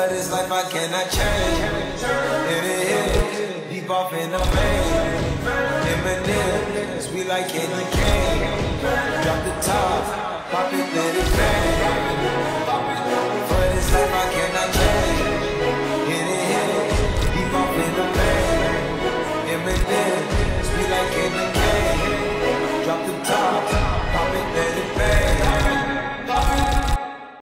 this life I cannot change. Hit it, deep off in the vein. Eminem, sweet like candy cane. Drop the top, pop it, let it bang. For this life I cannot change. Hit it, deep off in the vein. Eminem, sweet like candy cane.